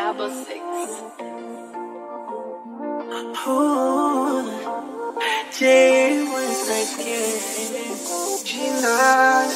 Oh, Jay once again. Gina,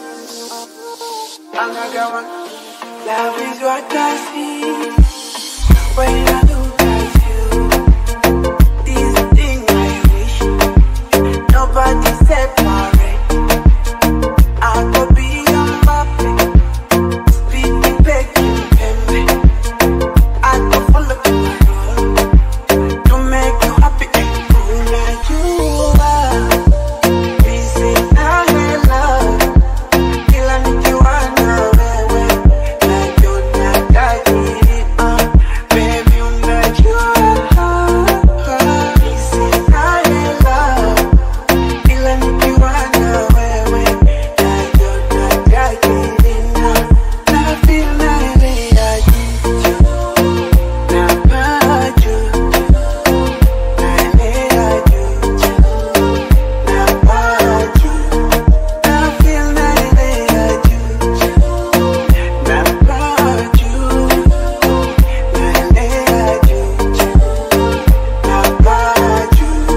another one. Love is what I see when I look at you. This thing I wish nobody separate. I could be your puppet, speaking back in pembe. I could follow my role to make you happy and cool like you are. We say I love, kila nikiwana wewe, najua natajiri, baby unajua. We say I love, kila nikiwana wewe, najua natajiri, na feel naelea juu, napaa juu, naelea juu, napaa juu, na feel naelea juu, napaa juu, naelea juu, napaa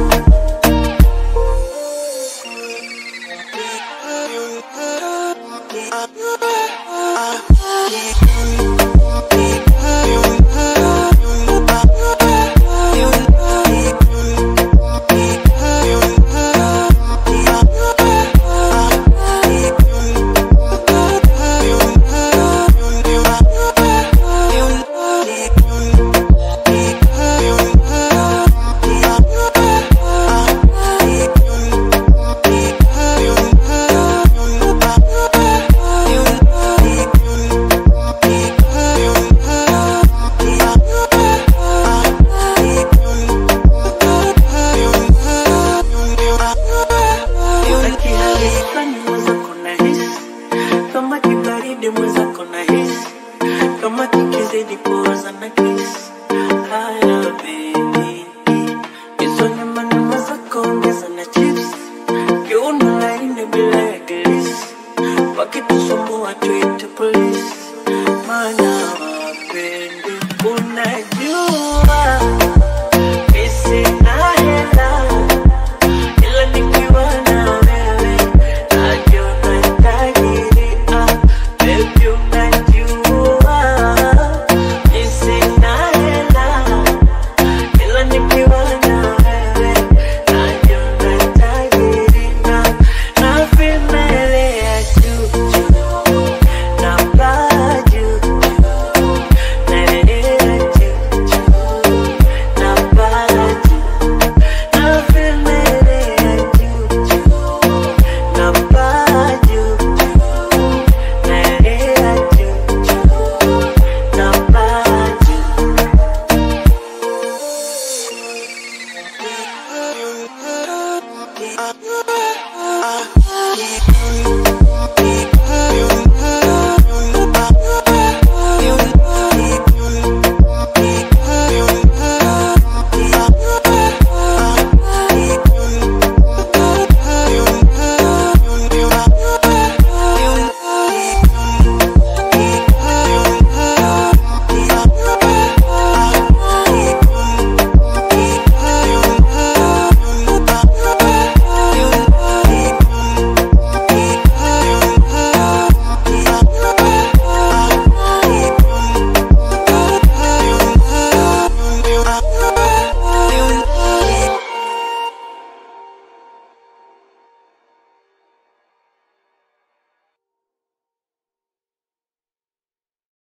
kama kibaridi mwenzako nahisi, kama kikizidi poza na kiss. Haya baby